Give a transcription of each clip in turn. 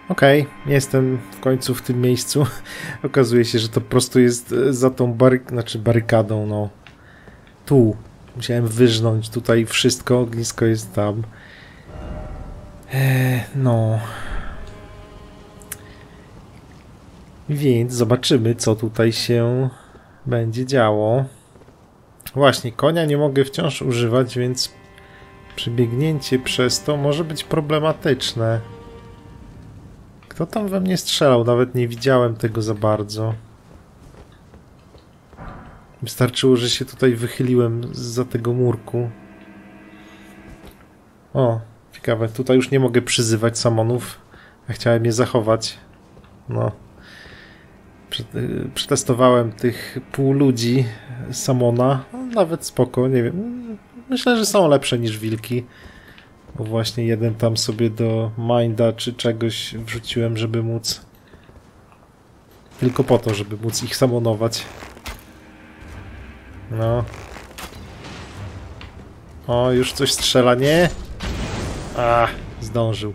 Okej, jestem w końcu w tym miejscu. Okazuje się, że to po prostu jest za tą barykadą, no. Tu. Musiałem wyżnąć tutaj wszystko, ognisko jest tam. No. Więc zobaczymy, co tutaj się będzie działo. Właśnie, konia nie mogę wciąż używać, więc przebiegnięcie przez to może być problematyczne. Kto tam we mnie strzelał? Nawet nie widziałem tego za bardzo. Wystarczyło, że się tutaj wychyliłem zza tego murku. O, ciekawe. Tutaj już nie mogę przyzywać samonów. Ja chciałem je zachować. No. Przetestowałem tych pół ludzi samona. No, nawet spoko, nie wiem. Myślę, że są lepsze niż wilki. Bo właśnie jeden tam sobie do minda czy czegoś wrzuciłem, żeby móc... Tylko po to, żeby móc ich samonować. No. O, już coś strzela, nie? A, zdążył.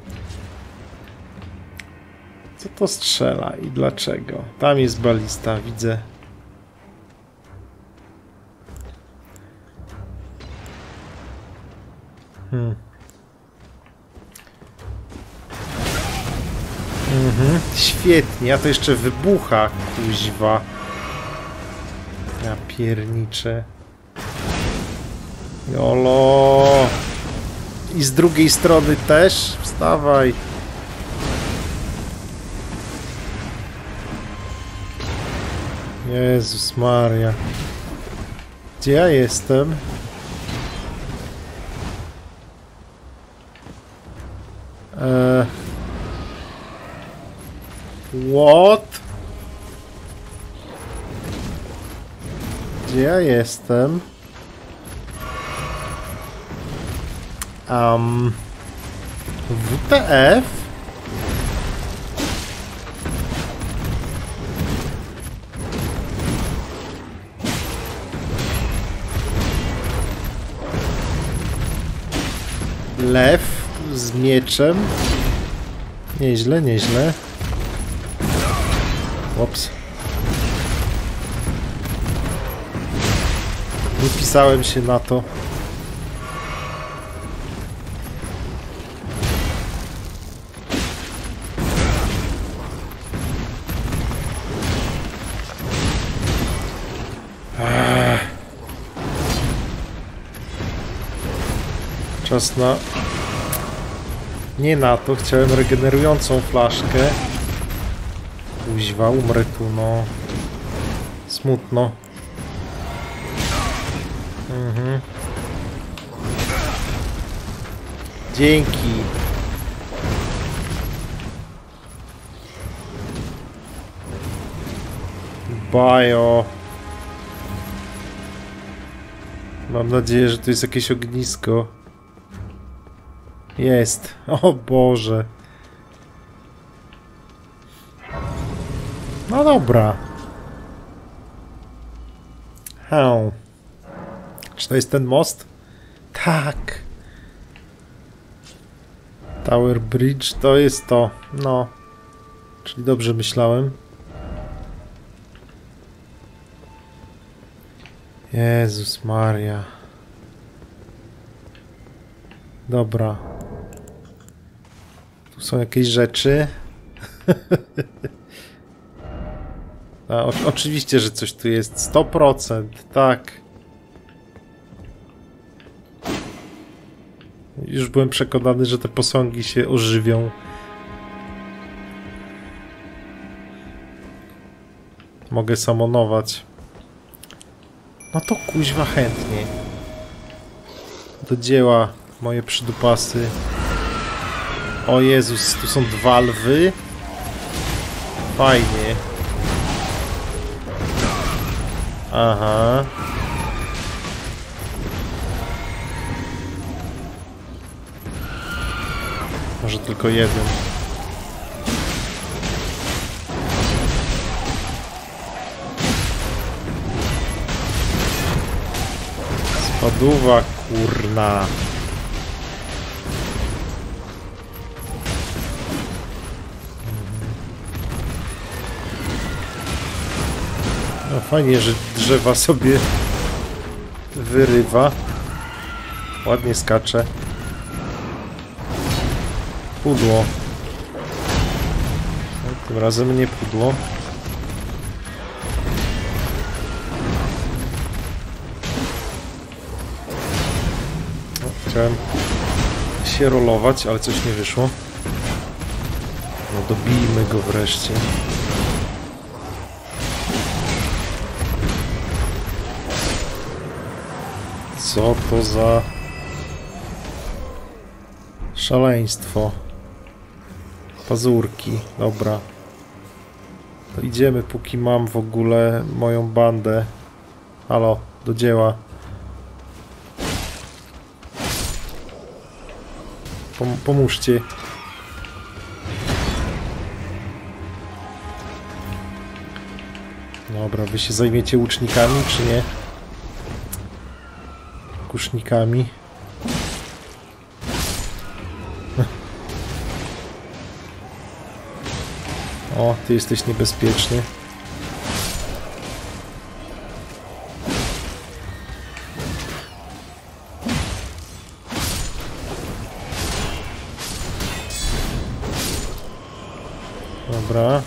Co to strzela i dlaczego? Tam jest balista, widzę. Świetnie, a to jeszcze wybucha, kuźwa. Ja pierniczę. Jolo. I z drugiej strony też? Wstawaj. Jezus Maria. Gdzie ja jestem? What? Gdzie ja jestem? WTF? Lew z mieczem. Nieźle, nieźle. Ops. Nie wpisałem się na to. Czas na... Nie na to, chciałem regenerującą flaszkę. Kuźwa, umrę tu, no. Smutno. Dzięki. Bajo. Mam nadzieję, że tu jest jakieś ognisko. Jest. O Boże. No dobra. Czy to jest ten most? Tak. Tower Bridge to jest to. No. Czyli dobrze myślałem. Jezus Maria. Dobra. Tu są jakieś rzeczy. Oczywiście, że coś tu jest. 100%. Tak. Już byłem przekonany, że te posągi się ożywią. Mogę samonować. No to kuźwa chętnie. Do dzieła, moje przydupasy. O Jezus, tu są dwa lwy. Fajnie. Aha. Może tylko jeden. Spaduwa, kurna. No fajnie, że drzewa sobie wyrywa. Ładnie skacze. Pudło. No, tym razem nie pudło. No, chciałem się rolować, ale coś nie wyszło. No dobijmy go wreszcie. Co to za szaleństwo? Pazurki, dobra. To idziemy, póki mam w ogóle moją bandę. Halo, do dzieła. Pomóżcie. Dobra, wy się zajmiecie łucznikami, czy nie? Kusznikami. O, ty jesteś niebezpieczny. Dobra.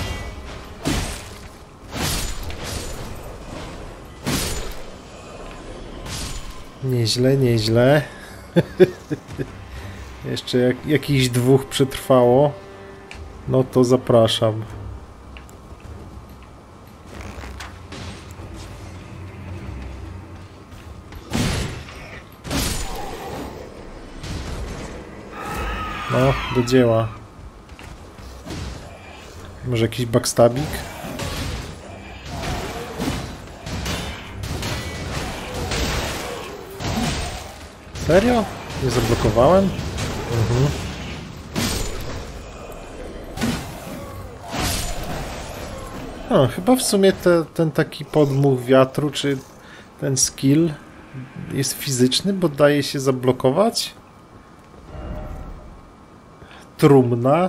Nieźle, nieźle. Jeszcze jakichś dwóch przetrwało. No to zapraszam. No, do dzieła. Może jakiś backstabik? Serio? Nie zablokowałem? Mhm. No, chyba w sumie ten taki podmuch wiatru, czy ten skill jest fizyczny, bo daje się zablokować. Trumna.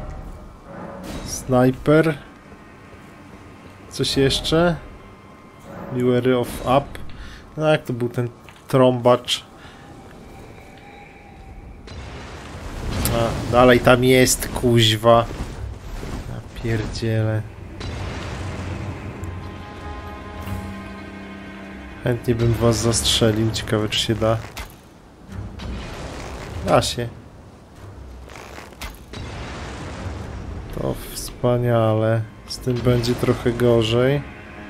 Sniper. Coś jeszcze? Beware of up. No jak to był ten trąbacz? A, dalej tam jest, kuźwa. Ja pierdzielę. Chętnie bym was zastrzelił. Ciekawe, czy się da. Da się. To wspaniale. Z tym będzie trochę gorzej.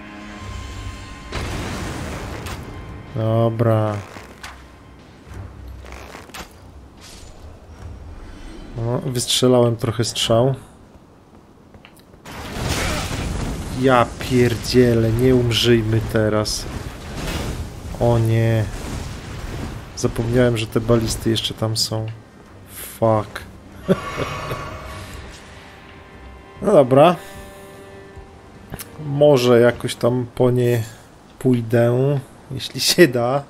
Dobra. O, wystrzelałem trochę strzał. Ja pierdzielę, nie umrzyjmy teraz. O nie. Zapomniałem, że te balisty jeszcze tam są. Fuck. No dobra. Może jakoś tam po nie pójdę, jeśli się da.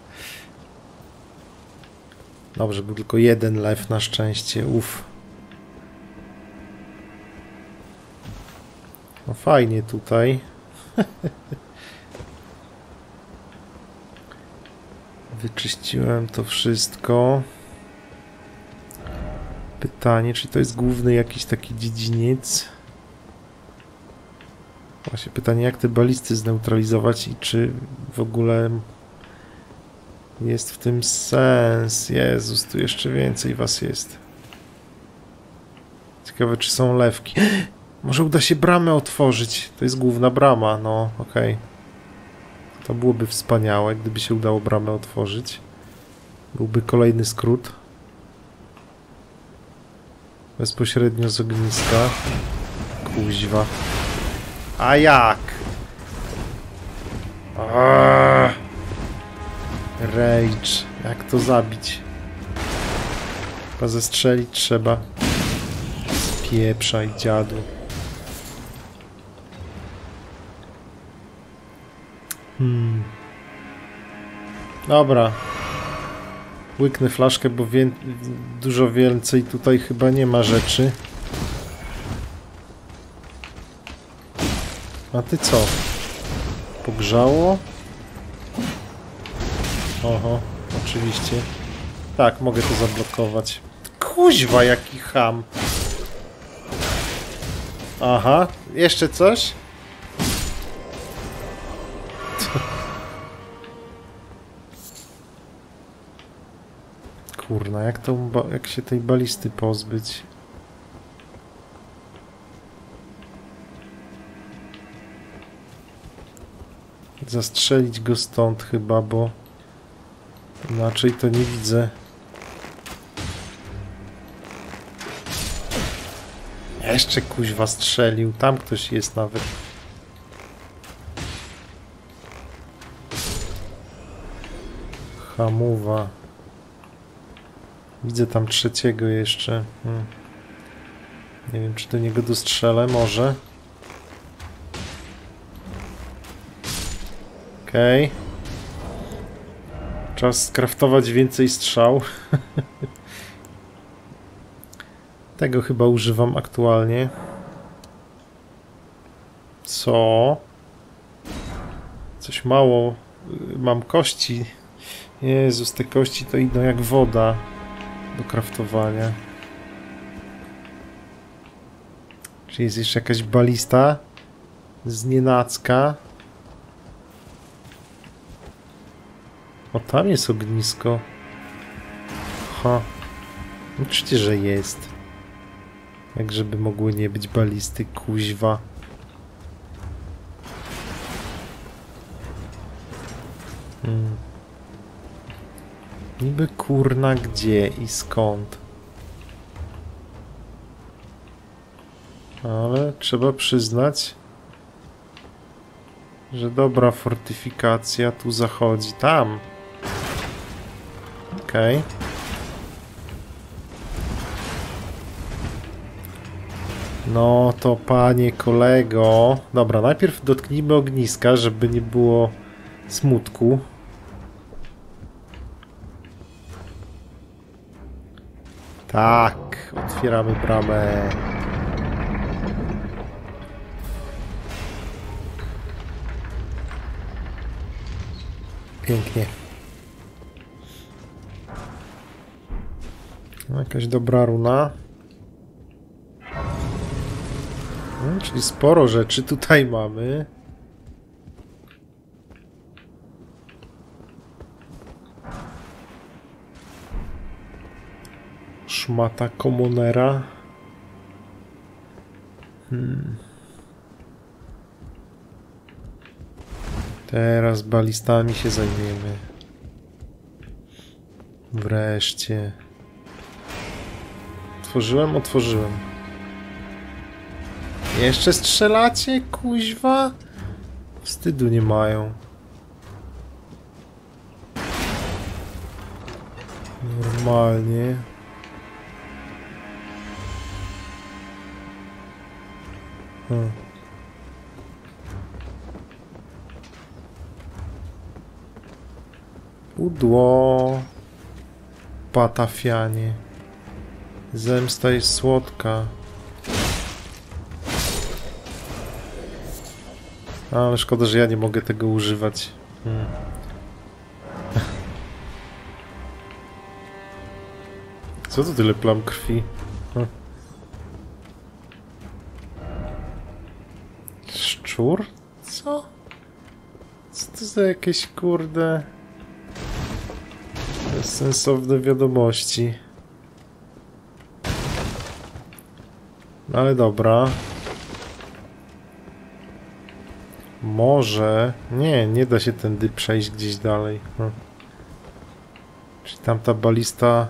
Dobrze, był tylko jeden lew na szczęście. Uff. No fajnie tutaj. Wyczyściłem to wszystko. Pytanie, czy to jest główny jakiś taki dziedziniec? Właśnie pytanie, jak te balisty zneutralizować i czy w ogóle jest w tym sens. Jezus, tu jeszcze więcej was jest. Ciekawe, czy są lewki. Może uda się bramę otworzyć. To jest główna brama, no okej. To byłoby wspaniałe, gdyby się udało bramę otworzyć. Byłby kolejny skrót. Bezpośrednio z ogniska. Kuźwa. A jak? Rage. Jak to zabić? Chyba zestrzelić trzeba. Spieprzaj, dziadu. Dobra. Łyknę flaszkę, bo dużo więcej tutaj chyba nie ma rzeczy. A ty co? Pogrzało? Oho, oczywiście. Tak, mogę to zablokować. Kuźwa, jaki cham. Aha, jeszcze coś? Kurna, jak się tej balisty pozbyć? Zastrzelić go stąd chyba, bo inaczej to nie widzę. Jeszcze kuźwa strzelił. Tam ktoś jest nawet. Hamuwa. Widzę tam trzeciego jeszcze. Nie wiem, czy do niego dostrzelę. Może. Okej. Czas skraftować więcej strzał. Tego chyba używam aktualnie. Co? Coś mało. Mam kości. Jezus, te kości to idą jak woda do kraftowania. Czy jest jeszcze jakaś balista? Znienacka. O, tam jest ognisko. Ha. Oczywiście, że jest. Jak żeby mogły nie być balisty, kuźwa. Niby kurna gdzie i skąd? Ale trzeba przyznać, że dobra fortyfikacja tu zachodzi. Tam. Okej. No to panie kolego. Dobra, najpierw dotknijmy ogniska, żeby nie było smutku. Tak, otwieramy bramę. Pięknie. Jakaś dobra runa. Czyli sporo rzeczy tutaj mamy. Szmata komunera. Teraz balistami się zajmiemy. Wreszcie. Otworzyłem? Otworzyłem. Jeszcze strzelacie, kuźwa? Wstydu nie mają. Normalnie. Pudło. Patafianie. Zemsta jest słodka. Ale szkoda, że ja nie mogę tego używać. Co to tyle plam krwi? Szczur? Co? Co to za jakieś kurde... bezsensowne wiadomości. No ale dobra. Może... Nie da się tędy przejść gdzieś dalej. Czyli tamta balista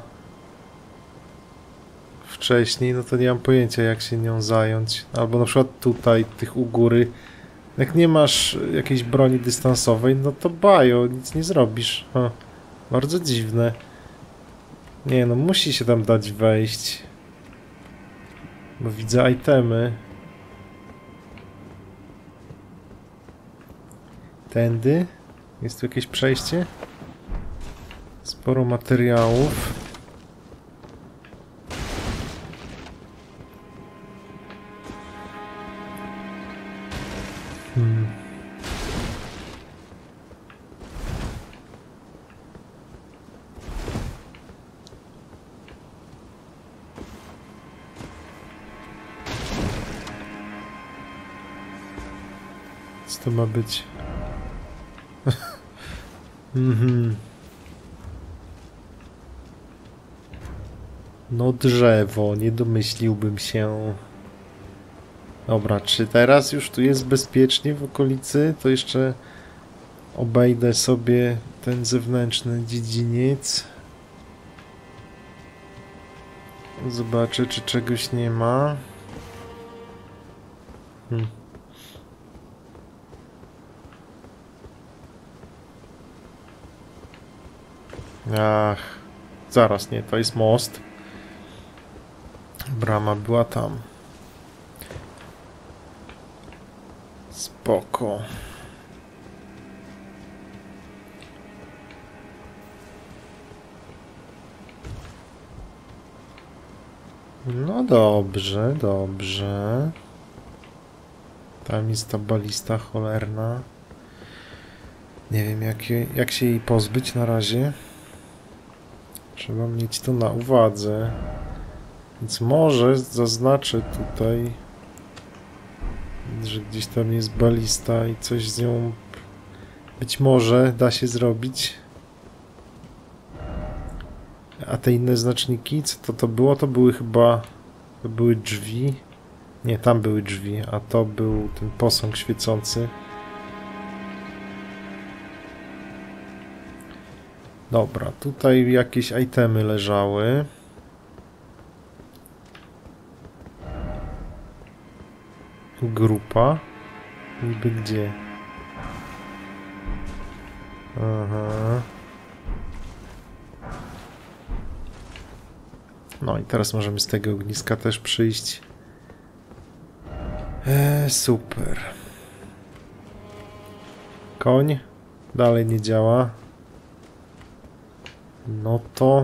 wcześniej, no to nie mam pojęcia, jak się nią zająć. Albo na przykład tutaj, tych u góry. Jak nie masz jakiejś broni dystansowej, no to bajo, nic nie zrobisz. Bardzo dziwne. Nie no, musi się tam dać wejść. Bo widzę itemy. Tędy? Jest tu jakieś przejście? Sporo materiałów. Co to ma być? No drzewo, nie domyśliłbym się. Dobra, czy teraz już tu jest bezpiecznie w okolicy? To jeszcze obejdę sobie ten zewnętrzny dziedziniec. Zobaczę, czy czegoś nie ma. Ach, zaraz, nie, to jest most. Brama była tam. Spoko. No dobrze, dobrze. Tam jest ta balista cholerna. Nie wiem, jak się jej pozbyć na razie. Trzeba mieć to na uwadze. Więc może zaznaczę tutaj, że gdzieś tam jest balista i coś z nią być może da się zrobić. A te inne znaczniki, co to było? To były chyba... To były drzwi. Nie, tam były drzwi, a to był ten posąg świecący. Dobra, tutaj jakieś itemy leżały. Grupa. Niby gdzie? Aha. No i teraz możemy z tego ogniska też przyjść. Super. Koń. Dalej nie działa. No to...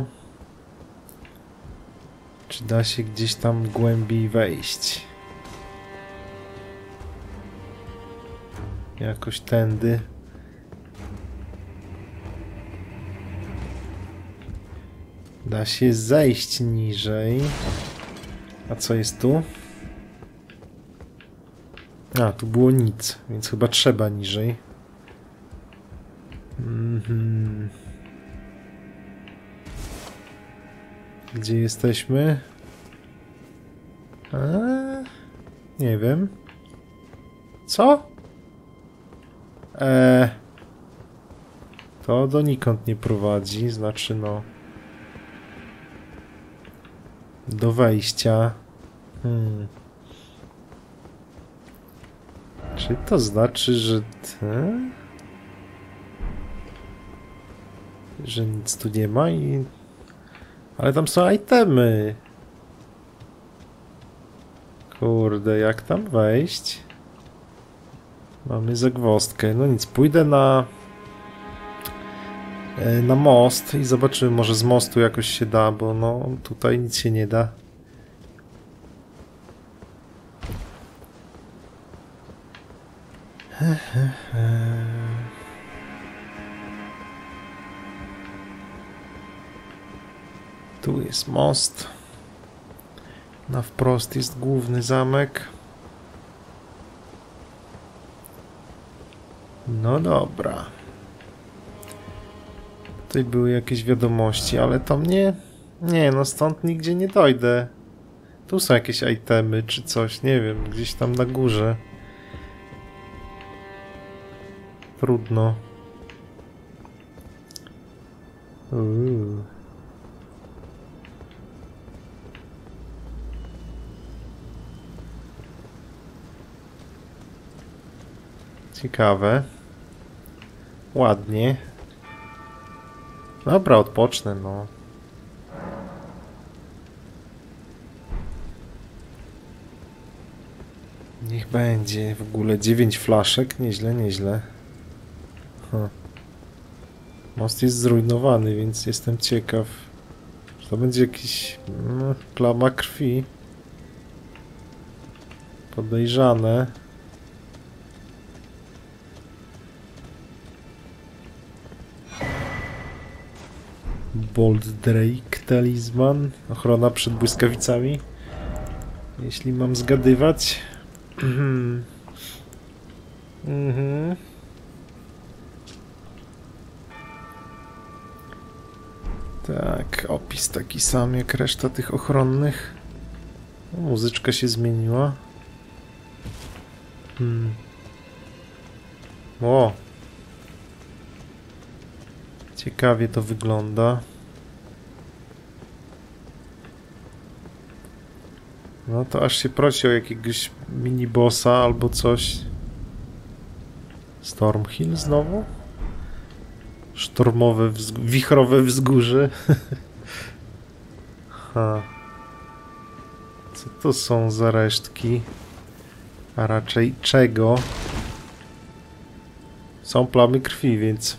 Czy da się gdzieś tam głębiej wejść? Jakoś tędy. Da się zejść niżej. A co jest tu? A, tu było nic, więc chyba trzeba niżej. Gdzie jesteśmy? Nie wiem. Co? To donikąd nie prowadzi, znaczy no... Do wejścia. Czy to znaczy, że... Że nic tu nie ma i... Ale tam są itemy. Kurde, jak tam wejść? Mamy zagwozdkę. No nic, pójdę na most i zobaczymy, może z mostu jakoś się da, bo no tutaj nic się nie da. Tu jest most. Na wprost jest główny zamek. No dobra. Tutaj były jakieś wiadomości, ale to mnie... Nie, no stąd nigdzie nie dojdę. Tu są jakieś itemy czy coś, nie wiem, gdzieś tam na górze. Trudno. Ciekawe. Ładnie. Dobra, odpocznę, no. Niech będzie. W ogóle 9 flaszek. Nieźle, nieźle. Most jest zrujnowany, więc jestem ciekaw. Czy to będzie jakiś... plama krwi. Podejrzane. Bold Drake, talizman, ochrona przed błyskawicami. Jeśli mam zgadywać. Mhm. Tak, opis taki sam jak reszta tych ochronnych. Muzyczka się zmieniła. O! Ciekawie to wygląda. No to aż się prosi o jakiegoś mini-bossa albo coś. Stormhill znowu? Sztormowe, wichrowe wzgórze. Ha. Co to są za resztki? A raczej czego? Są plamy krwi, więc...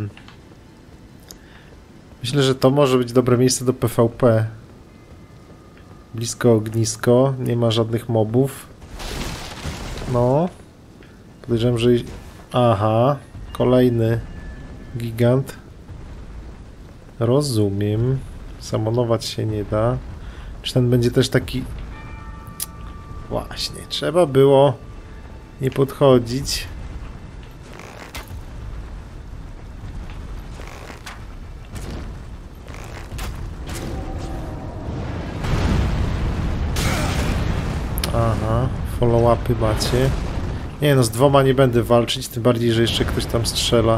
Myślę, że to może być dobre miejsce do PvP. Blisko ognisko, nie ma żadnych mobów. No. Podejrzewam, że... Aha, kolejny gigant. Rozumiem. Samonować się nie da. Czy ten będzie też taki... Właśnie, trzeba było nie podchodzić. Aha, follow-upy macie. Nie no, z dwoma nie będę walczyć, tym bardziej, że jeszcze ktoś tam strzela.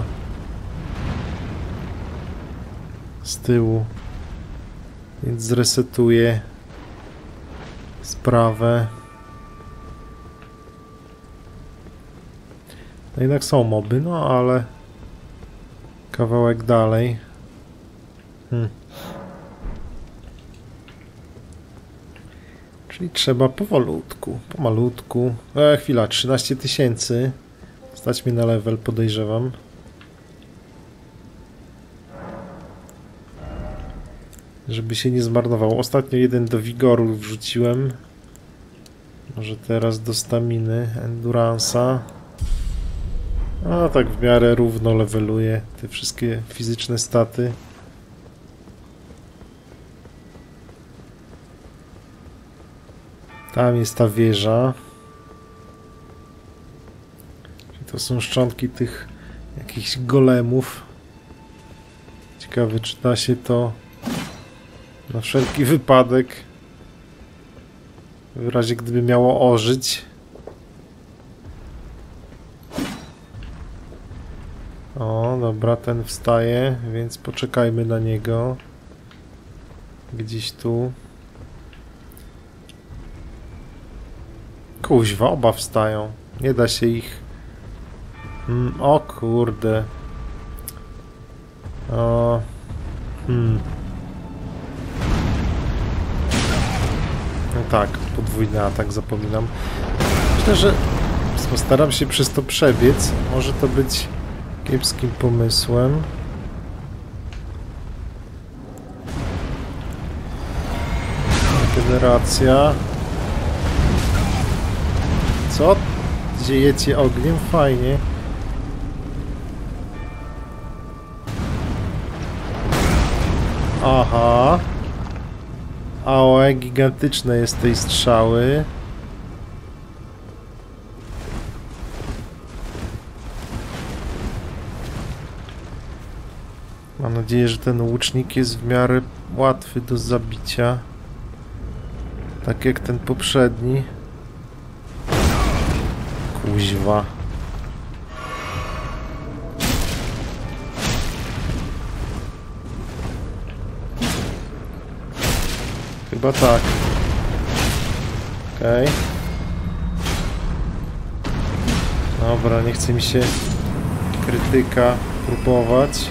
Z tyłu. Więc zresetuję sprawę. No jednak są moby, no ale kawałek dalej. Czyli trzeba powolutku, pomalutku. Chwila, 13 000. Stać mnie na level, podejrzewam. Żeby się nie zmarnował. Ostatnio jeden do wigoru wrzuciłem. Może teraz do staminy, endurance'a. A tak w miarę równo leveluję te wszystkie fizyczne staty. Tam jest ta wieża. To są szczątki tych jakichś golemów. Ciekawe, czy da się to na wszelki wypadek, w razie gdyby miało ożyć. O, dobra, ten wstaje, więc poczekajmy na niego. Gdzieś tu. Kuźwa, oba wstają. Nie da się ich... o kurde. O... No tak, podwójny atak, zapominam. Myślę, że postaram się przez to przebiec. Może to być kiepskim pomysłem. Generacja. Co? Dziejecie ogniem? Fajnie. Aha. AOE gigantyczne jest tej strzały. Mam nadzieję, że ten łucznik jest w miarę łatwy do zabicia. Tak jak ten poprzedni. Kuźwa. Chyba tak. Okej. Dobra, nie chce mi się krytyka próbować.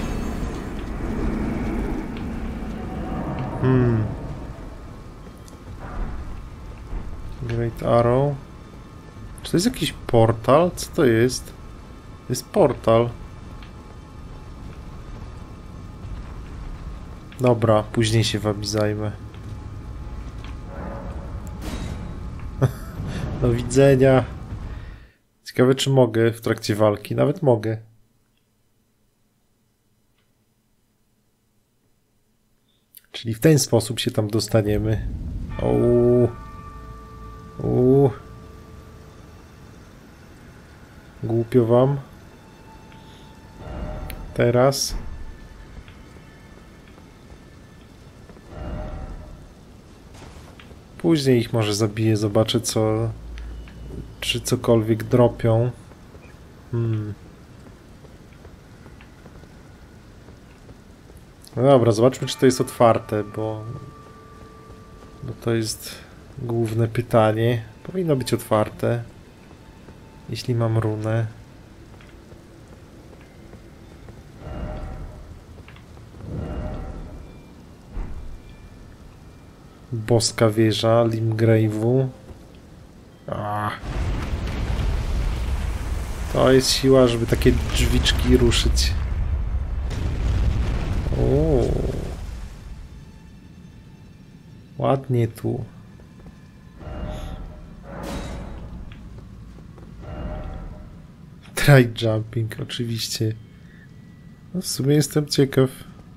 Great Arrow. Czy to jest jakiś portal? Co to jest? To jest portal. Dobra, później się wami zajmę. Do widzenia. Ciekawe, czy mogę w trakcie walki. Nawet mogę. Czyli w ten sposób się tam dostaniemy. Głupio wam. Teraz. Później ich może zabiję, zobaczę co... Czy cokolwiek dropią. No dobra, zobaczmy czy to jest otwarte, bo to jest główne pytanie. Powinno być otwarte. Jeśli mam runę. Boska wieża Limgrave'u. To jest siła, żeby takie drzwiczki ruszyć. O, ładnie tu. Try jumping, oczywiście. No w sumie jestem ciekaw.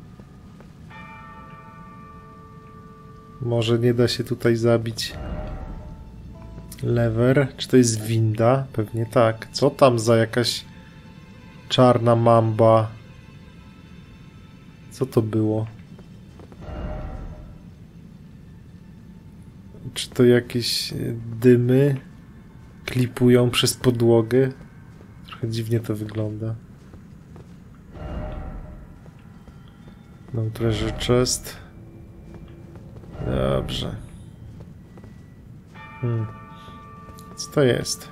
Może nie da się tutaj zabić. Lever. Czy to jest winda? Pewnie tak. Co tam za jakaś czarna mamba? Co to było? Czy to jakieś dymy klipują przez podłogę? Trochę dziwnie to wygląda. No treasure chest. Dobrze. Co to jest?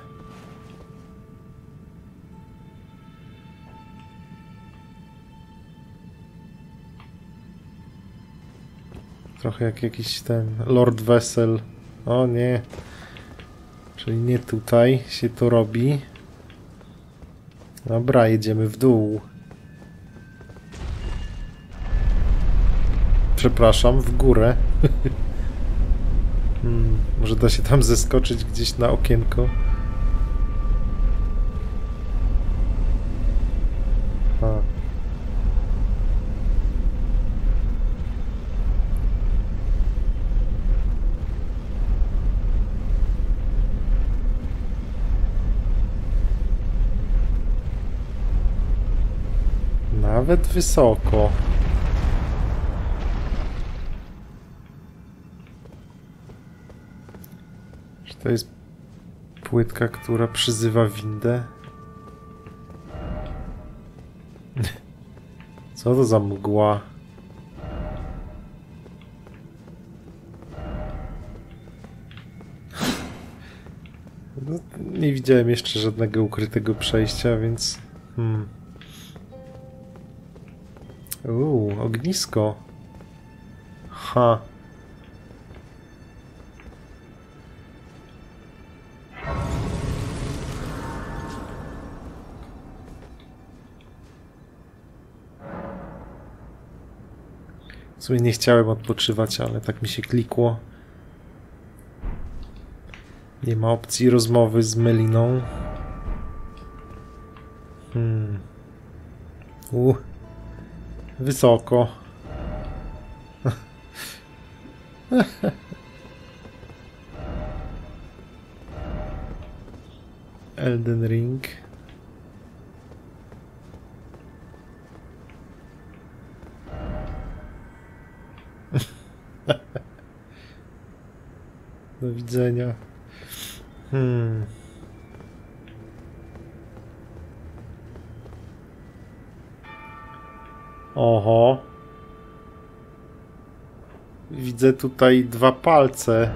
Trochę jak jakiś ten Lord Vessel. O nie. Czyli nie tutaj się to robi. Dobra, jedziemy w dół. Przepraszam, w górę. Może da się tam zeskoczyć gdzieś na okienko. Nawet wysoko. Czy to jest płytka, która przyzywa windę? Co to za mgła? No, nie widziałem jeszcze żadnego ukrytego przejścia, więc... ognisko. Ha. W sumie nie chciałem odpoczywać, ale tak mi się klikło. Nie ma opcji rozmowy z Meliną. Wysoko. Elden Ring. Do widzenia. Oho. Widzę tutaj 2 palce.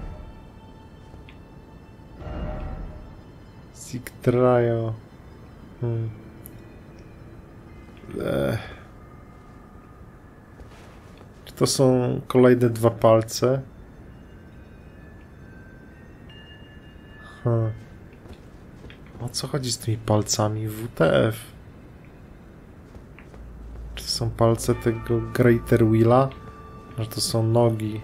Sigtrajo. Czy to są kolejne 2 palce? O co chodzi z tymi palcami? WTF. Czy to są palce tego Greater Willa? Że to są nogi.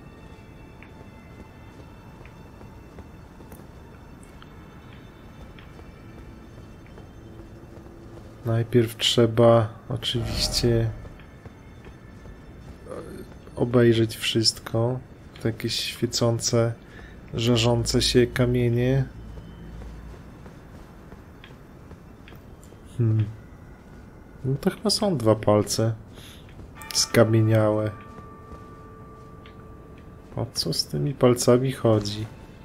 Najpierw trzeba oczywiście obejrzeć wszystko. To jakieś świecące, żarzące się kamienie. No to chyba są 2 palce. Skamieniałe. O co z tymi palcami chodzi?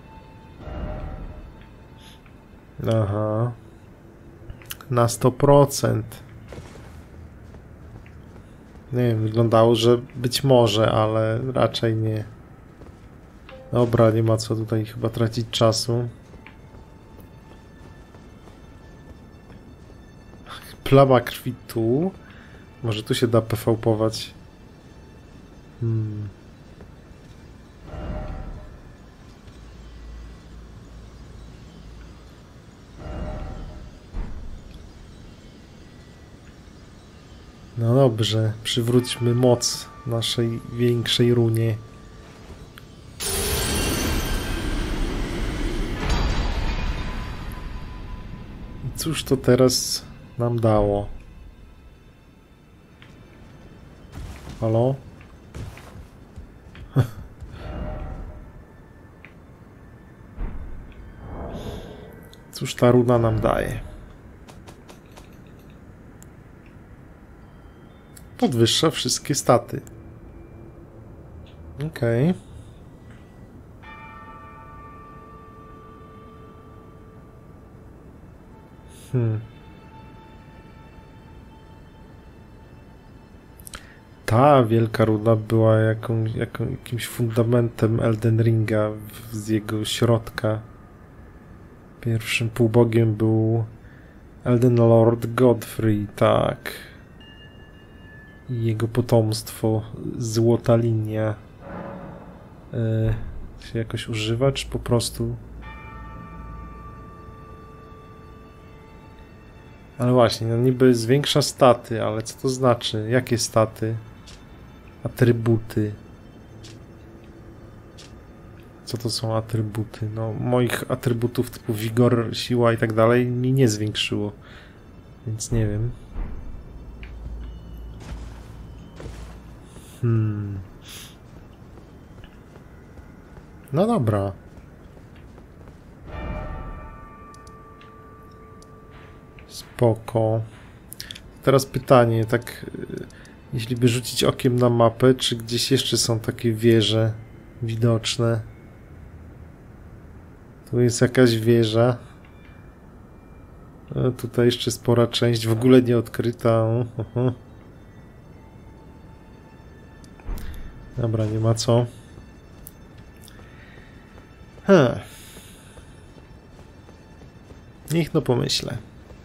Aha. Na 100%. Nie wiem, wyglądało, że być może, ale raczej nie. Dobra, nie ma co tutaj chyba tracić czasu. Plama krwi tu. Może tu się da PvP-ować. No dobrze, przywróćmy moc naszej większej runie. I cóż to teraz nam dało? Halo? Cóż ta runa nam daje? Podwyższa wszystkie staty. Okej. Ta wielka runa była jakimś fundamentem Elden Ringa z jego środka. Pierwszym półbogiem był Elden Lord Godfrey, tak. I jego potomstwo, złota linia. Się jakoś używa, czy po prostu... Ale właśnie, no niby zwiększa staty, ale co to znaczy? Jakie staty? Atrybuty. Co to są atrybuty? No, moich atrybutów typu wigor, siła i tak dalej mi nie zwiększyło. Więc nie wiem. No dobra. Spoko. Teraz pytanie, tak jeśli by rzucić okiem na mapę, czy gdzieś jeszcze są takie wieże widoczne? Tu jest jakaś wieża. Tutaj jeszcze spora część, w ogóle nie odkryta. Dobra, nie ma co. Niech no pomyślę.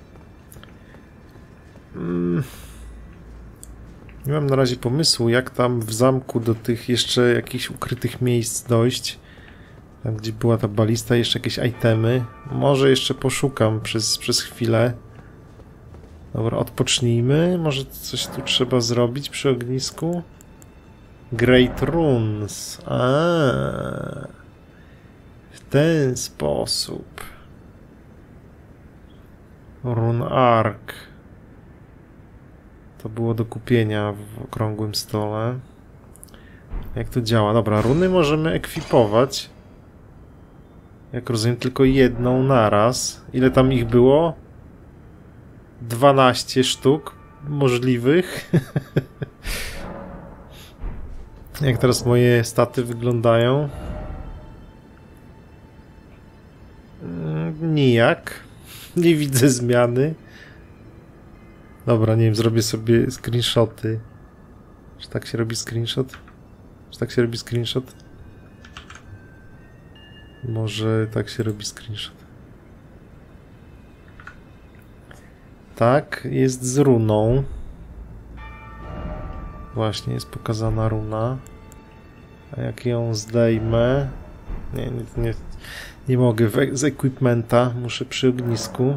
Nie mam na razie pomysłu, jak tam w zamku do tych jeszcze jakichś ukrytych miejsc dojść. Tam, gdzie była ta balista, jeszcze jakieś itemy. Może jeszcze poszukam przez chwilę. Dobra, odpocznijmy. Może coś tu trzeba zrobić przy ognisku? Great Runes. W ten sposób. Rune Arc. To było do kupienia w okrągłym stole. Jak to działa? Dobra, runy możemy ekwipować. Jak rozumiem, tylko jedną naraz. Ile tam ich było? 12 sztuk możliwych. Jak teraz moje staty wyglądają? Nijak. Nie widzę zmiany. Dobra, nie wiem, zrobię sobie screenshoty. Czy tak się robi screenshot? Czy tak się robi screenshot? Może tak się robi screenshot. Tak, jest z runą. Właśnie jest pokazana runa. A jak ją zdejmę... Nie mogę z equipmenta. Muszę przy ognisku.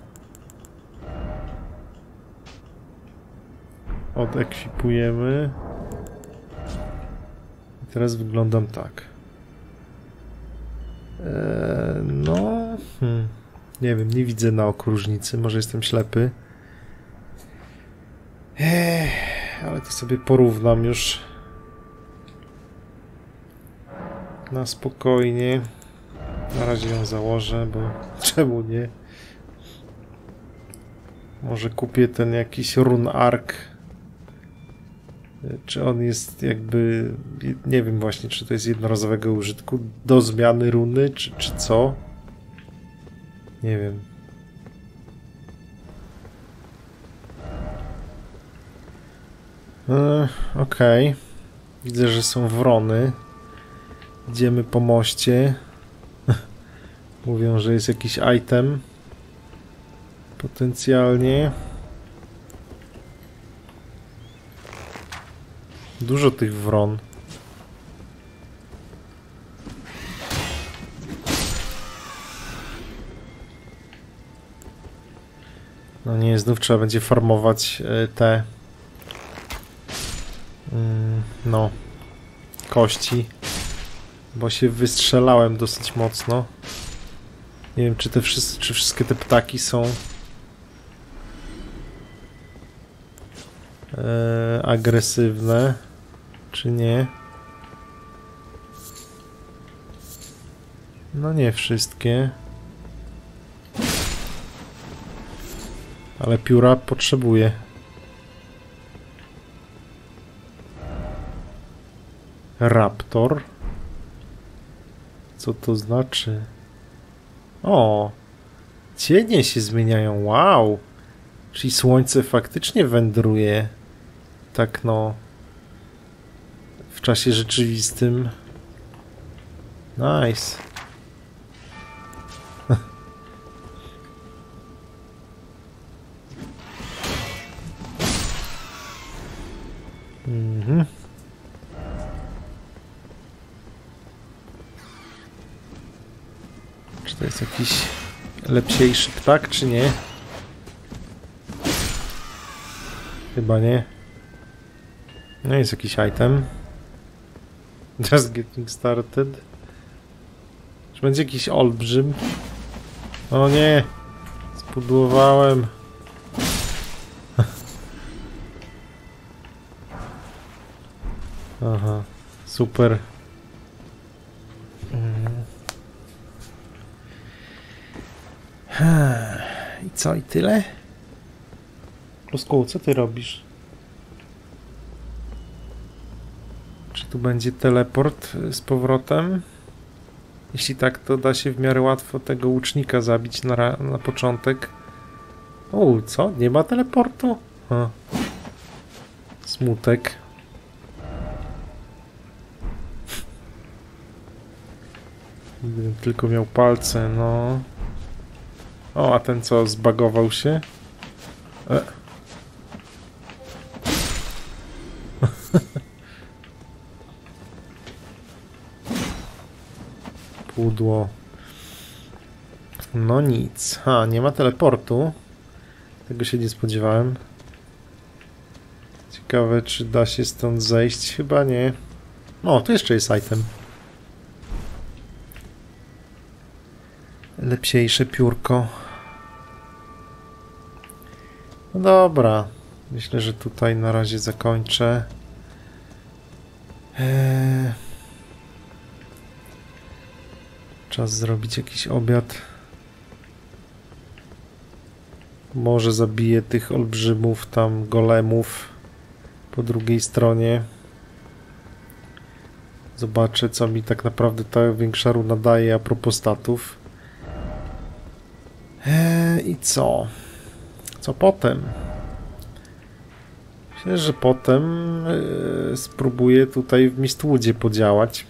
Odekwipujemy. I teraz wyglądam tak. Nie wiem, nie widzę na oku różnicy. Może jestem ślepy. Ale to sobie porównam już. Na spokojnie. Na razie ją założę, bo czemu nie? Może kupię ten jakiś run arc. Czy on jest jakby... Nie wiem właśnie, czy to jest jednorazowego użytku do zmiany runy, czy co? Nie wiem. Okej. Widzę, że są wrony. Idziemy po moście. Mówią, że jest jakiś item. Potencjalnie. Dużo tych wron. No nie, znów trzeba będzie farmować te no kości, bo się wystrzelałem dosyć mocno. Nie wiem, czy wszystkie te ptaki są agresywne, czy nie. No nie wszystkie. Ale pióra potrzebuję. Raptor. Co to znaczy? O! Cienie się zmieniają. Wow! Czyli słońce faktycznie wędruje. Tak no. W czasie rzeczywistym. Nice. Mhm. Czy to jest jakiś lepsiejszy ptak, czy nie? Chyba nie. No jest jakiś item. Just getting started. Czy będzie jakiś olbrzym? O nie! Spudłowałem. Aha, super. I co, i tyle? Klusku, co ty robisz? Czy tu będzie teleport z powrotem? Jeśli tak, to da się w miarę łatwo tego łucznika zabić na początek. O, co? Nie ma teleportu? A. Smutek. Gdybym tylko miał palce, no. O, a ten co, zbagował się? Pudło. No nic. Ha, nie ma teleportu. Tego się nie spodziewałem. Ciekawe, czy da się stąd zejść. Chyba nie. O, tu jeszcze jest item. Lepsiejsze piórko. No dobra. Myślę, że tutaj na razie zakończę. Czas zrobić jakiś obiad. Może zabiję tych olbrzymów, tam golemów po drugiej stronie. Zobaczę, co mi tak naprawdę ta większa runa daje a propos statów. I co? Co potem? Myślę, że potem spróbuję tutaj w Mistwoodzie podziałać.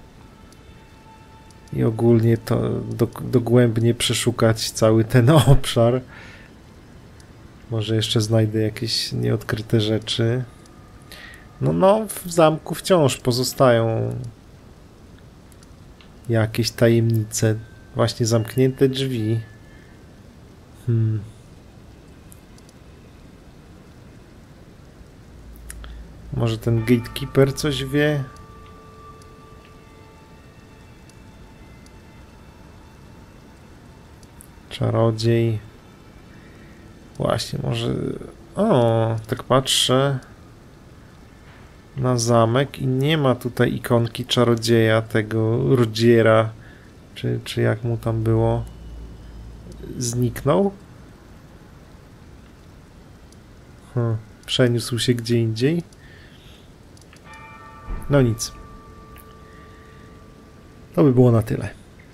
I ogólnie to dogłębnie przeszukać cały ten obszar. Może jeszcze znajdę jakieś nieodkryte rzeczy. No, w zamku wciąż pozostają jakieś tajemnice. Właśnie zamknięte drzwi. Może ten gatekeeper coś wie? Czarodziej. Właśnie, może... O, tak patrzę na zamek i nie ma tutaj ikonki czarodzieja, tego Rudziera, czy jak mu tam było. Zniknął? Przeniósł się gdzie indziej. No nic. To by było na tyle.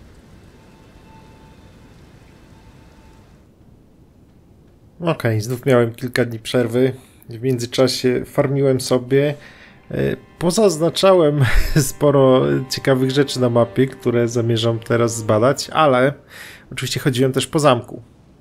Okej, znów miałem kilka dni przerwy. W międzyczasie farmiłem sobie. Pozaznaczałem sporo ciekawych rzeczy na mapie, które zamierzam teraz zbadać, ale oczywiście chodziłem też po zamku.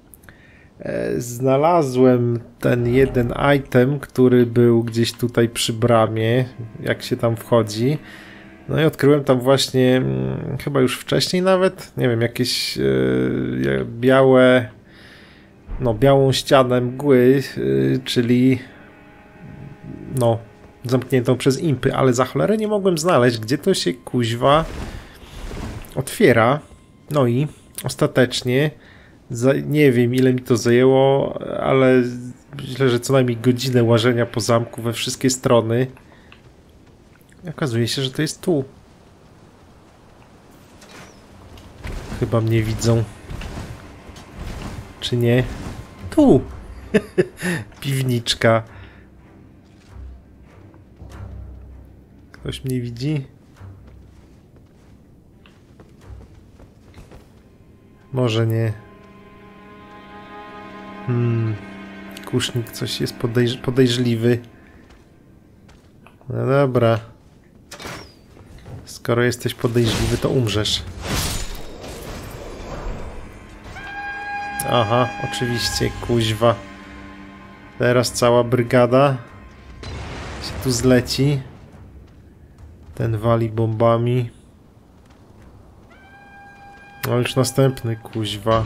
Znalazłem ten jeden item, który był gdzieś tutaj przy bramie, jak się tam wchodzi. No i odkryłem tam właśnie, chyba już wcześniej nawet, nie wiem, jakieś białe, no białą ścianę mgły, czyli no zamkniętą przez impy, ale za cholerę nie mogłem znaleźć, gdzie to się kuźwa otwiera. No i ostatecznie, nie wiem ile mi to zajęło, ale myślę, że co najmniej godzinę łażenia po zamku we wszystkie strony. I okazuje się, że to jest tu. Chyba mnie widzą. Czy nie? Tu! Piwniczka. Ktoś mnie widzi? Może nie. Kusznik coś jest podejrzliwy. No dobra. Skoro jesteś podejrzliwy, to umrzesz. Aha, oczywiście, kuźwa. Teraz cała brygada się tu zleci. Ten wali bombami. No już następny, kuźwa.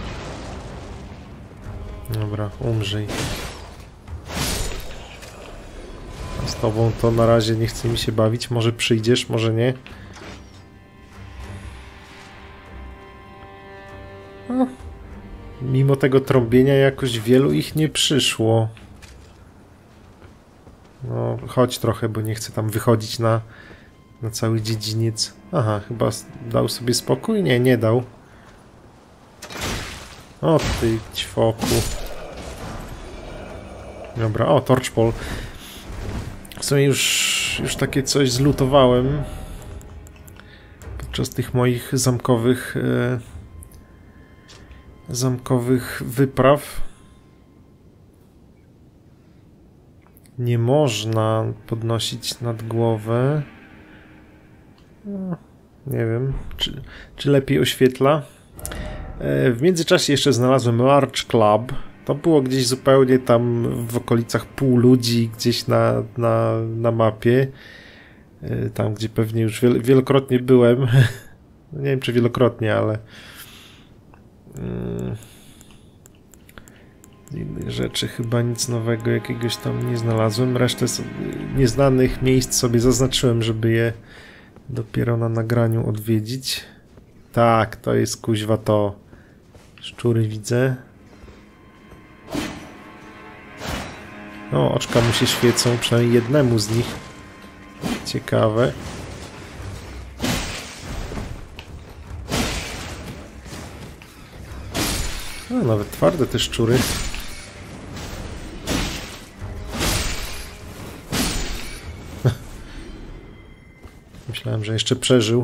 Dobra, umrzyj. A z tobą to na razie nie chce mi się bawić. Może przyjdziesz, może nie. No. Mimo tego trąbienia jakoś wielu ich nie przyszło. No, chodź trochę, bo nie chcę tam wychodzić na cały dziedziniec. Aha, chyba dał sobie spokój? Nie, nie dał. O ty ćwoku. Dobra, o, torchpole. W sumie już takie coś zlutowałem podczas tych moich zamkowych wypraw. Nie można podnosić nad głowę. No, nie wiem, czy lepiej oświetla. W międzyczasie jeszcze znalazłem Large Club. To było gdzieś zupełnie tam w okolicach pół ludzi, gdzieś na mapie. Tam, gdzie pewnie już wielokrotnie byłem. Nie wiem, czy wielokrotnie, ale innych rzeczy chyba nic nowego jakiegoś tam nie znalazłem. Resztę nieznanych miejsc sobie zaznaczyłem, żeby je dopiero na nagraniu odwiedzić. Tak, to jest kuźwa to. Szczury widzę. O, oczka mu się świecą, przynajmniej jednemu z nich. Ciekawe. No, nawet twarde te szczury. Myślałem, że jeszcze przeżył.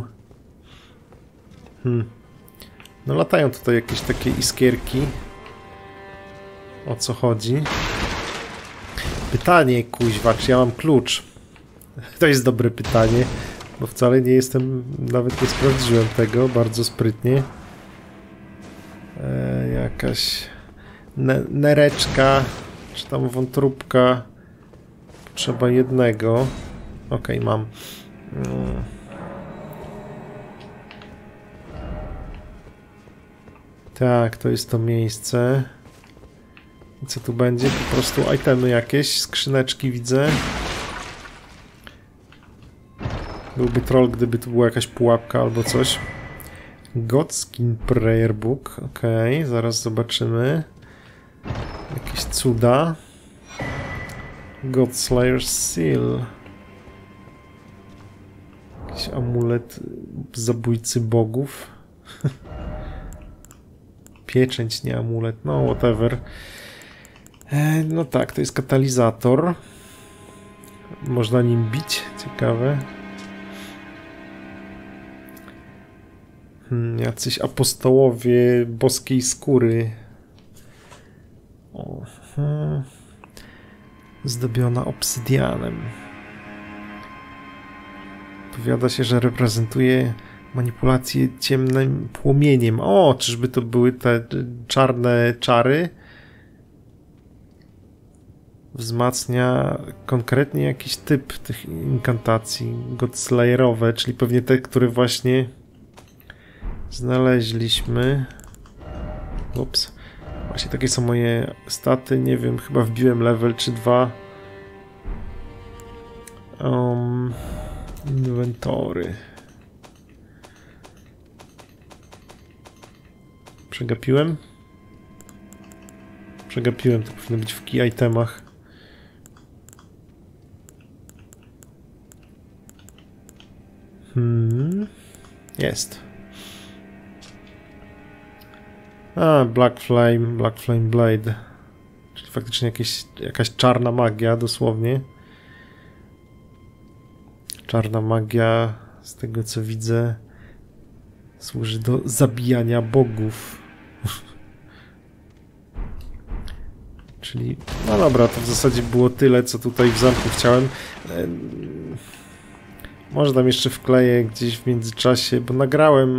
No latają tutaj jakieś takie iskierki. O co chodzi? Pytanie, kuźwa, czy ja mam klucz? To jest dobre pytanie, bo wcale nie jestem, nawet nie sprawdziłem tego, bardzo sprytnie. Jakaś nereczka, czy tam wątróbka. Trzeba jednego. Okej, mam. Tak, to jest to miejsce. I co tu będzie? Po prostu itemy jakieś, skrzyneczki widzę. Byłby troll, gdyby tu była jakaś pułapka albo coś. Godskin Prayer Book. Okej, zaraz zobaczymy. Jakieś cuda. Godslayer's Seal. Jakiś amulet zabójcy bogów. Pieczęć, nie amulet. No, whatever. No tak, to jest katalizator. Można nim bić, ciekawe. Jacyś apostołowie boskiej skóry. Zdobiona obsydianem. Powiada się, że reprezentuje manipulację ciemnym płomieniem. O, czyżby to były te czarne czary? Wzmacnia konkretnie jakiś typ tych inkantacji Godslayerowe, czyli pewnie te, które właśnie znaleźliśmy. Ups. Właśnie takie są moje staty. Nie wiem, chyba wbiłem level czy 2. Inwentory. Przegapiłem? Przegapiłem, to powinno być w key itemach. Jest. Black Flame Blade. Czyli faktycznie jakaś czarna magia, dosłownie. Czarna magia, z tego co widzę, służy do zabijania bogów. Czyli, no dobra, to w zasadzie było tyle, co tutaj w zamku chciałem. Może tam jeszcze wkleję gdzieś w międzyczasie, bo nagrałem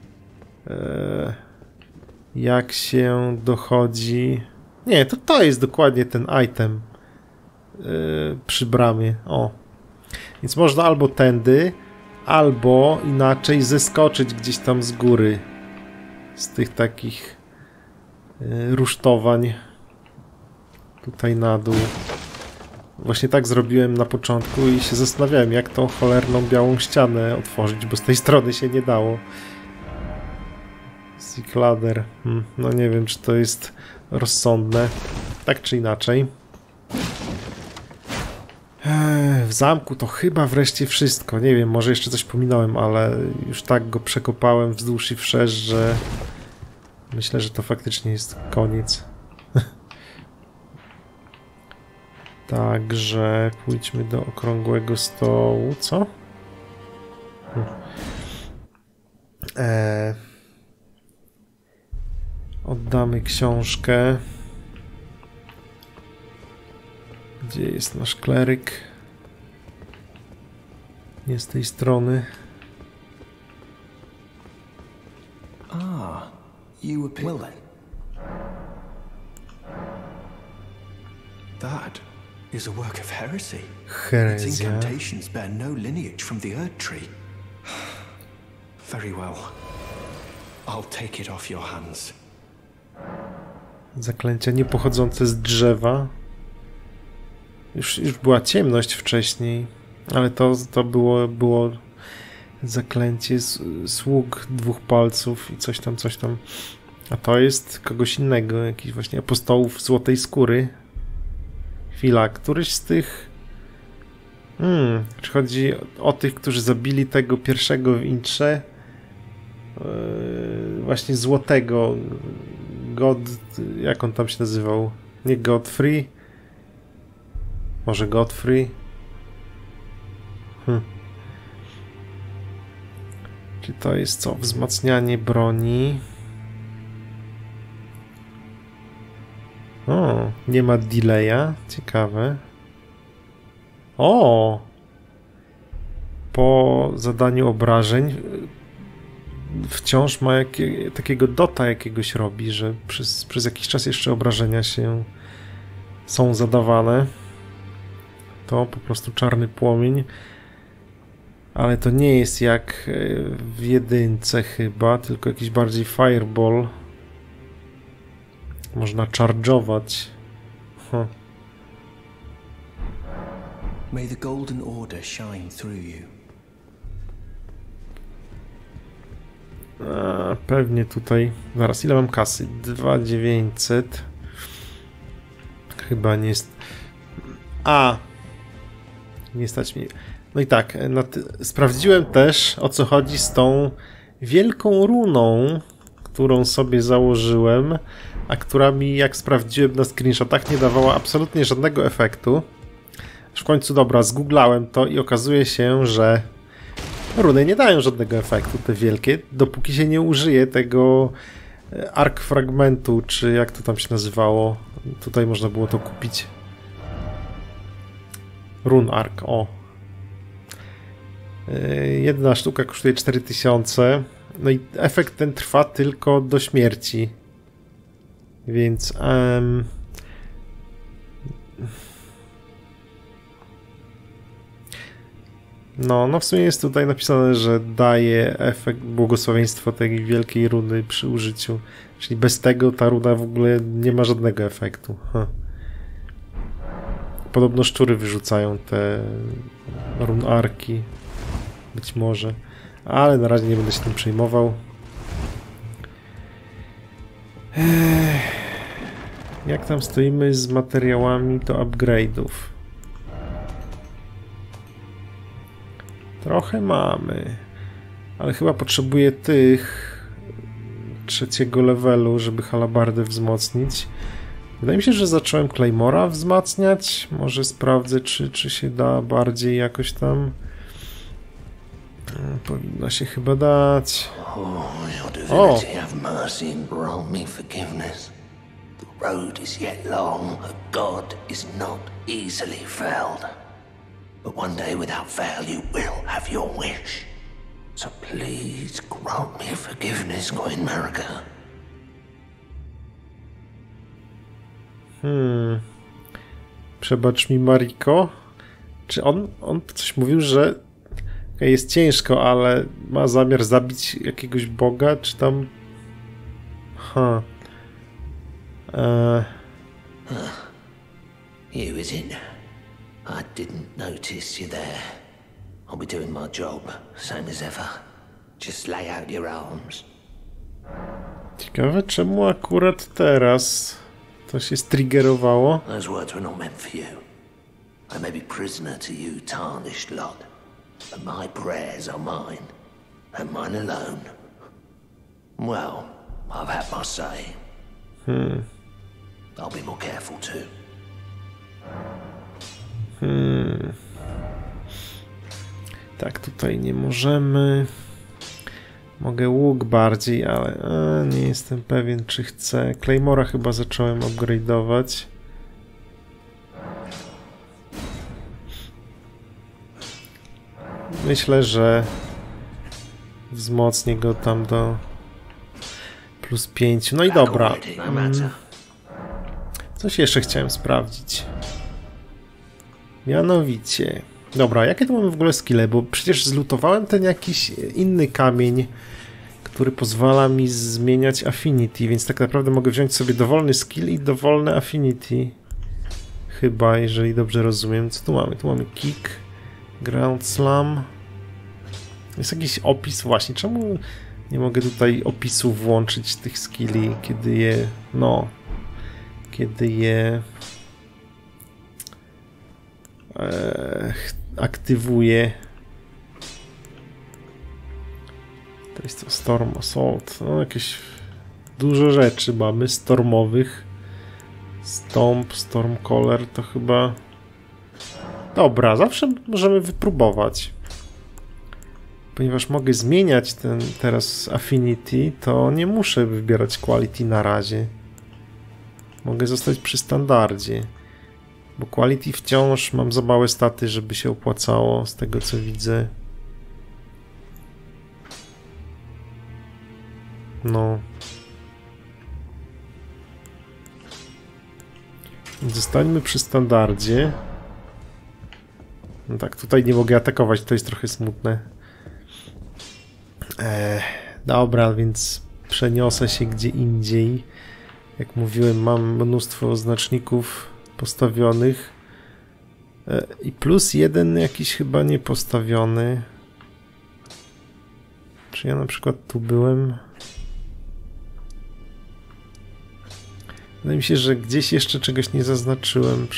jak się dochodzi... Nie, to jest dokładnie ten item przy bramie. O. Więc można albo tędy, albo inaczej zeskoczyć gdzieś tam z góry. Z tych takich rusztowań. Tutaj na dół. Właśnie tak zrobiłem na początku i się zastanawiałem, jak tą cholerną białą ścianę otworzyć, bo z tej strony się nie dało. Seek ladder. No nie wiem, czy to jest rozsądne. Tak czy inaczej. W zamku to chyba wreszcie wszystko. Nie wiem, może jeszcze coś pominąłem, ale już tak go przekopałem wzdłuż i wszerz, że myślę, że to faktycznie jest koniec. Także pójdźmy do okrągłego stołu. Co? Oddamy książkę. Gdzie jest nasz kleryk? Nie z tej strony. You appear. Well then. That is a work of heresy. Its incantations bear no lineage from the Erd Tree. Very well. I'll take it off your hands. Zaklęcia nie pochodzące z drzewa. Już była ciemność wcześniej, ale to było zaklęcie sług dwóch palców i coś tam. A to jest kogoś innego, jakiś właśnie apostołów złotej skóry. Chwila, któryś z tych... czy chodzi o tych, którzy zabili tego pierwszego w intrze? Właśnie złotego. Jak on tam się nazywał? Nie Godfrey? Może Godfrey? Czy to jest co? Wzmacnianie broni. O, nie ma delaya. Ciekawe. O! Po zadaniu obrażeń wciąż ma takiego dota jakiegoś robi, że przez jakiś czas jeszcze obrażenia są zadawane. To po prostu czarny płomień. Ale to nie jest jak w jedynce chyba, tylko jakiś bardziej fireball. Można charge'ować. May the Golden Order shine through you. Pewnie tutaj... Zaraz, ile mam kasy? 2900. Chyba nie jest... Nie stać mi... No i tak, sprawdziłem też, o co chodzi z tą wielką runą, którą sobie założyłem, a która mi, jak sprawdziłem na screenshotach, nie dawała absolutnie żadnego efektu. Aż w końcu, dobra, zgooglałem to i okazuje się, że runy nie dają żadnego efektu, te wielkie, dopóki się nie użyje tego ark fragmentu, czy jak to tam się nazywało. Tutaj można było to kupić. Run ark, o. Jedna sztuka kosztuje 4000. No i efekt ten trwa tylko do śmierci. Więc no w sumie jest tutaj napisane, że daje efekt błogosławieństwo tej wielkiej runy przy użyciu. Czyli bez tego ta runa w ogóle nie ma żadnego efektu. Podobno szczury wyrzucają te runarki. Być może. Ale na razie nie będę się tym przejmował. Jak tam stoimy z materiałami do upgrade'ów? Trochę mamy. Ale chyba potrzebuję tych 3. levelu, żeby halabardę wzmocnić. Wydaje mi się, że zacząłem Claymora wzmacniać. Może sprawdzę, czy się da bardziej jakoś tam. Powinno się chyba dać. O! The road is yet long, a god is not easily felled. But one day without fail you will have your wish. So please grant me forgiveness, Queen Marika. Przebacz mi, Mariko. Czy on coś mówił, że jest ciężko, ale ma zamiar zabić jakiegoś boga, czy tam... You, is it? I didn't notice you there. I'll be doing my job, same as ever. Just lay out your arms. Ciekawe, czemu akurat teraz to się striggerowało. Those words were not meant for you. I may be prisoner to you, tarnished lot, but my prayers are mine, and mine alone. Well, I've had my say. I'll be more careful too. Tak, tutaj nie możemy. Mogę łuk bardziej, ale nie jestem pewien, czy chcę. Claymora chyba zacząłem upgrade'ować. Myślę, że wzmocnię go tam do +5. No i dobra. Coś jeszcze chciałem sprawdzić. Mianowicie... Dobra, jakie tu mamy w ogóle skille? Bo przecież zlutowałem ten jakiś inny kamień, który pozwala mi zmieniać affinity, więc tak naprawdę mogę wziąć sobie dowolny skill i dowolne affinity. Chyba, jeżeli dobrze rozumiem. Co tu mamy? Tu mamy kick, ground slam. Jest jakiś opis właśnie. Czemu nie mogę tutaj opisu włączyć tych skilli, kiedy je... No... Kiedy je... aktywuję. To jest to Storm Assault. No, jakieś dużo rzeczy mamy stormowych. Stomp, Stormcaller to chyba... Dobra, zawsze możemy wypróbować. Ponieważ mogę zmieniać ten teraz Affinity, to nie muszę wybierać Quality na razie. Mogę zostać przy standardzie. Bo Quality wciąż mam za małe staty, żeby się opłacało, z tego co widzę. No. Zostańmy przy standardzie. No tak, tutaj nie mogę atakować, to jest trochę smutne. Dobra, więc przeniosę się gdzie indziej. Jak mówiłem, mam mnóstwo znaczników postawionych i +1 jakiś chyba nie postawiony. Czy ja na przykład tu byłem? Wydaje mi się, że gdzieś jeszcze czegoś nie zaznaczyłem,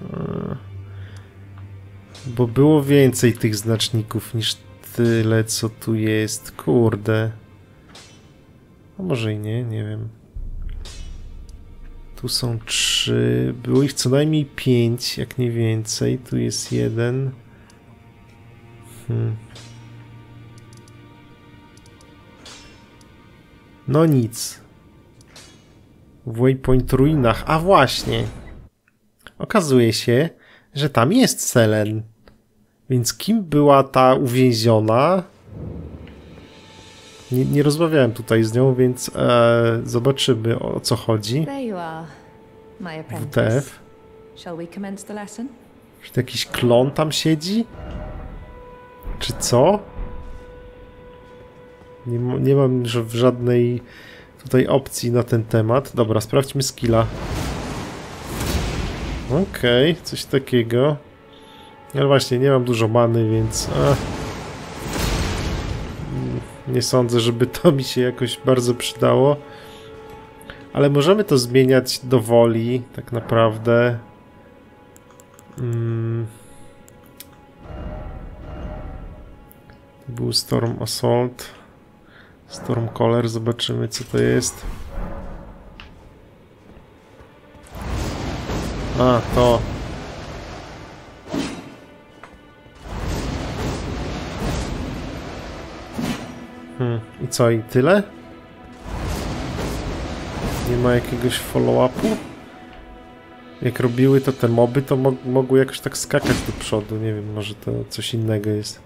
bo było więcej tych znaczników niż tyle, co tu jest. Kurde. A może i nie, nie wiem. Tu są 3. Było ich co najmniej 5, jak nie więcej. Tu jest 1. No nic. W Waypoint ruinach. A właśnie. Okazuje się, że tam jest Selen. Więc kim była ta uwięziona? Nie rozmawiałem tutaj z nią, więc zobaczymy, o co chodzi. WTF. Czy to jakiś klon tam siedzi? Czy co? Nie mam żadnej tutaj opcji na ten temat. Dobra, sprawdźmy skilla. Okej, coś takiego. Ale właśnie, nie mam dużo many, więc... nie sądzę, żeby to mi się jakoś bardzo przydało. Ale możemy to zmieniać do woli, tak naprawdę. Był Storm Assault. Stormcaller, zobaczymy, co to jest. A, to. I co, i tyle? Nie ma jakiegoś follow-upu? Jak robiły to te moby, to mogły jakoś tak skakać do przodu. Nie wiem, może to coś innego jest.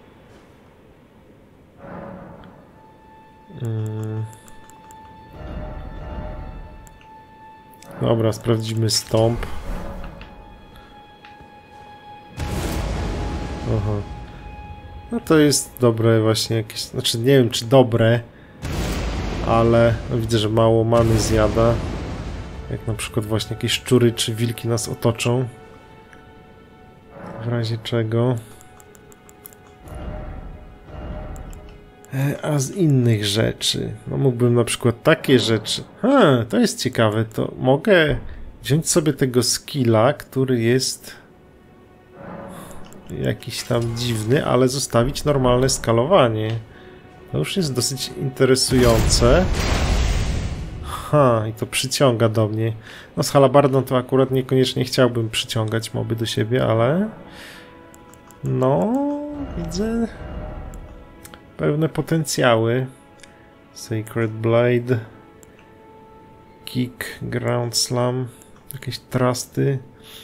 Dobra, sprawdzimy Stomp. Aha. No to jest dobre właśnie jakieś... Znaczy nie wiem, czy dobre, ale no widzę, że mało many zjada. Jak na przykład właśnie jakieś szczury czy wilki nas otoczą. W razie czego... A z innych rzeczy... No mógłbym na przykład takie rzeczy... to jest ciekawe, to mogę wziąć sobie tego skilla, który jest... jakiś tam dziwny, ale zostawić normalne skalowanie. To już jest dosyć interesujące. I to przyciąga do mnie. No z halabardą to akurat niekoniecznie chciałbym przyciągać moby do siebie, ale... No... widzę... pewne potencjały. Sacred Blade. Kick, Ground Slam. Jakieś trusty.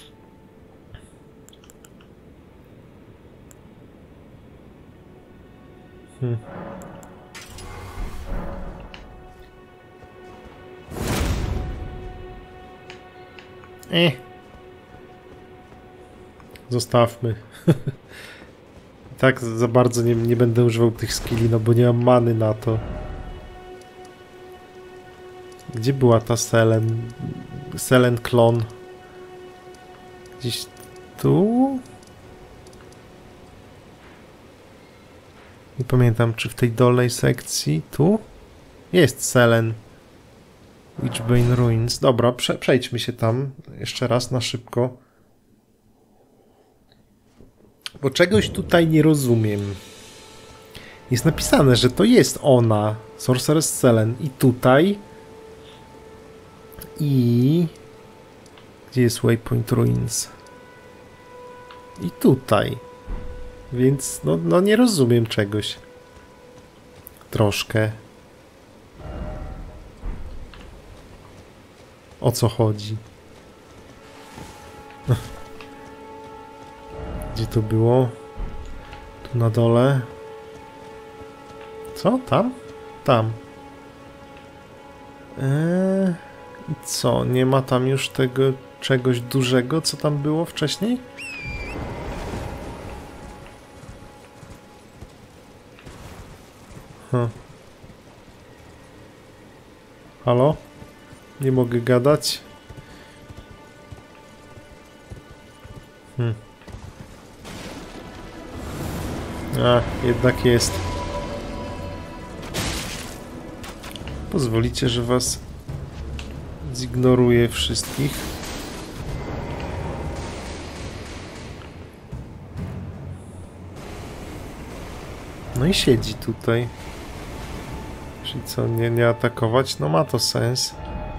Zostawmy. Tak za bardzo nie będę używał tych skilli, no bo nie mam many na to. Gdzie była ta Selen klon? Gdzieś tu? Nie pamiętam, czy w tej dolnej sekcji. Tu? Jest Selen. Witchbane Ruins. Dobra, przejdźmy się tam jeszcze raz na szybko. Bo czegoś tutaj nie rozumiem. Jest napisane, że to jest ona. Sorceress Selen. I tutaj. I... Gdzie jest Waypoint Ruins? I tutaj. Więc no nie rozumiem czegoś. Troszkę. O co chodzi? Gdzie to było? Tu na dole. Co? Tam? Tam. I co? Nie ma tam już tego czegoś dużego, co tam było wcześniej? Halo? Nie mogę gadać. A, jednak jest. Pozwolicie, że was zignoruję wszystkich. No i siedzi tutaj. Czyli co, nie atakować? No ma to sens.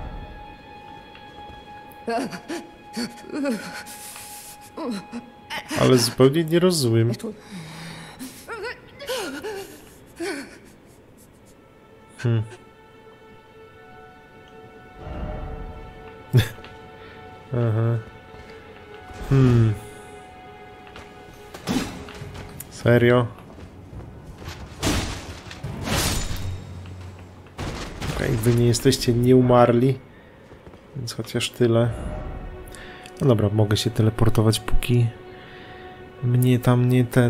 Ale zupełnie nie rozumiem. Aha. Serio? Okej, wy nie jesteście nieumarli, więc chociaż tyle. No dobra, mogę się teleportować, póki mnie tam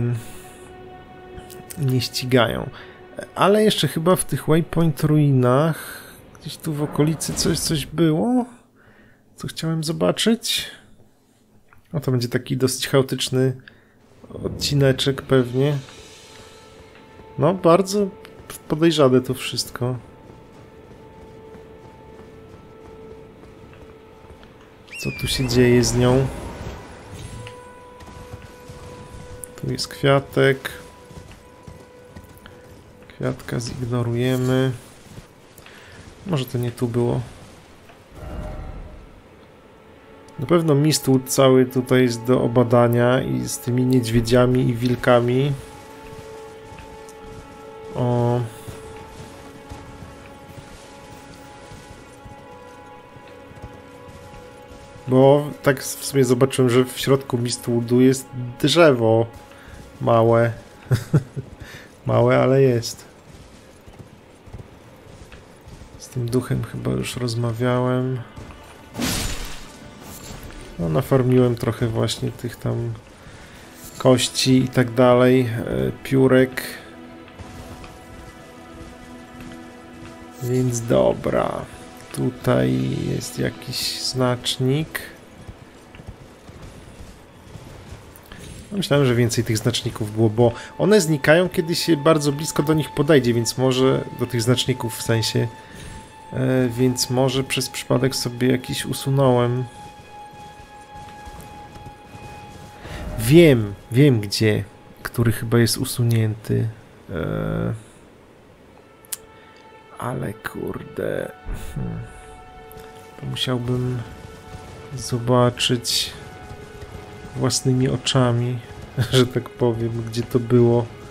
nie ścigają. Ale jeszcze chyba w tych Waypoint ruinach gdzieś tu w okolicy coś było, co chciałem zobaczyć. No to będzie taki dosyć chaotyczny odcineczek pewnie. No bardzo podejrzane to wszystko. Co tu się dzieje z nią? Tu jest kwiatek. Kwiatka zignorujemy. Może to nie tu było. Na pewno Mistwood cały tutaj jest do obadania i z tymi niedźwiedziami i wilkami. O. Bo tak w sumie zobaczyłem, że w środku Mistwoodu jest drzewo małe. Małe, ale jest. Z tym duchem chyba już rozmawiałem. No, nafarmiłem trochę właśnie tych tam kości i tak dalej, piórek. Więc dobra. Tutaj jest jakiś znacznik. Myślałem, że więcej tych znaczników było, bo one znikają, kiedy się bardzo blisko do nich podejdzie, więc może do tych znaczników w sensie, więc może przez przypadek sobie jakiś usunąłem. Wiem gdzie, który chyba jest usunięty. Ale kurde. To musiałbym zobaczyć własnymi oczami, że tak powiem, gdzie to było.